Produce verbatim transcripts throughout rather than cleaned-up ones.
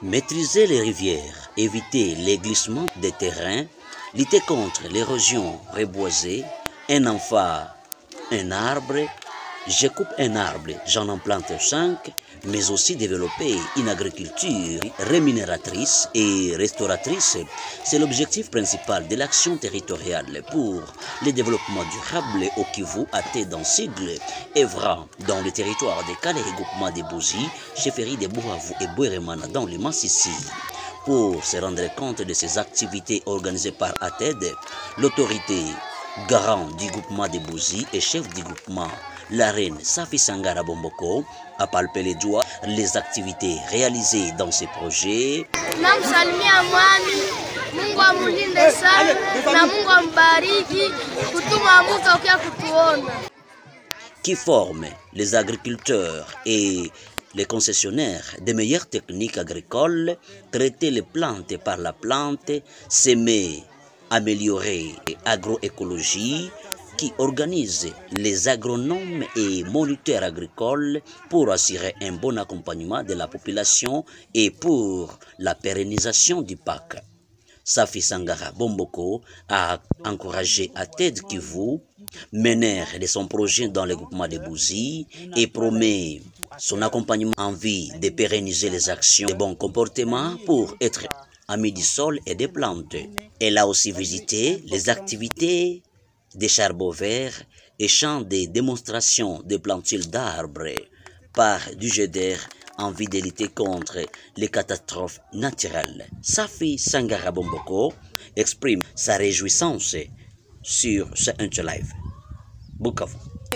Maîtriser les rivières, éviter les glissements des terrains, lutter contre l'érosion reboisée, un enfant, un arbre, je coupe un arbre, j'en en plante cinq, mais aussi développer une agriculture rémunératrice et restauratrice. C'est l'objectif principal de l'action territoriale pour le développement durable au Kivu à dans sigle, œuvrant dans le territoire des Kale et groupement des Bouzi, chefferie de Bouravou et Boueremana dans le Massissi. Pour se rendre compte de ces activités organisées par A T E D, l'autorité garant du groupement des Bouzi et chef du groupement, la reine Safi Sangara Bomboko, a palpé les doigts les activités réalisées dans ces projets. Namsalimia mwami, Mungu amulinde sana na Mungu ambariki kutuma mtu akia kutuona. Qui forment les agriculteurs et les concessionnaires des meilleures techniques agricoles, traiter les plantes par la plante, s'aimer, améliorer l'agroécologie, qui organise les agronomes et moniteurs agricoles pour assurer un bon accompagnement de la population et pour la pérennisation du parc. Safi Sangara Bomboko a encouragé A T E D Kivu, meneur de son projet dans le groupement de Bouzi, et promet son accompagnement en vue de pérenniser les actions de bon comportement pour être ami du sol et des plantes. Elle a aussi visité les activités des charbons verts et champs de démonstration de plantules d'arbres par du jet d'air en vue de lutter contre les catastrophes naturelles. Safi Sangara Bomboko exprime sa réjouissance sur ce Live. Bukavu.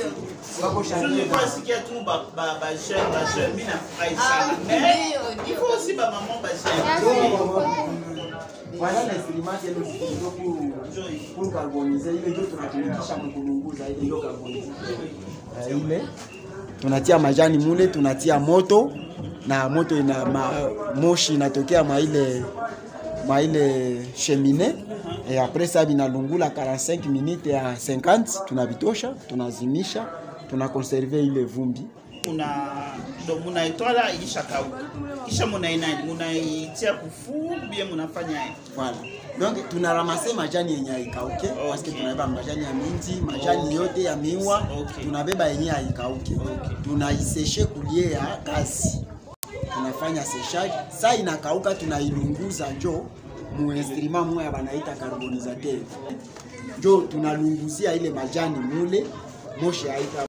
Voilà l'instrument qui est utilisé pour, pour carboniser. Il est tunatumikisha mkulunguza ile ndio carbonize. Ile tunatia majani mule, tunatia moto na moto ina ma, moshi inatokea ma ile ma ile cheminée et après ça binalungula quarante-cinq minutes à cinquante tunabitosha, tunazimisha, tunakonserver ile vumbi. Una ndo munaitola ilishakauka kisha munaina munaitia kufu bien munafanya hivi. Voilà. Donc tunaramase majani yenye haikauke, okay. Parce que tunabeba majani ya minti, majani oh. yote ya miwa, okay. Tunabeba yenye haikauke. Okay. Tunaiseshe kulie ya kazi. Tunafanya séchage, ça inakauka tunailunguza njo mu instrument moya banaita carbonisateur. Njo tunalunguzia ile majani mule, moshi haita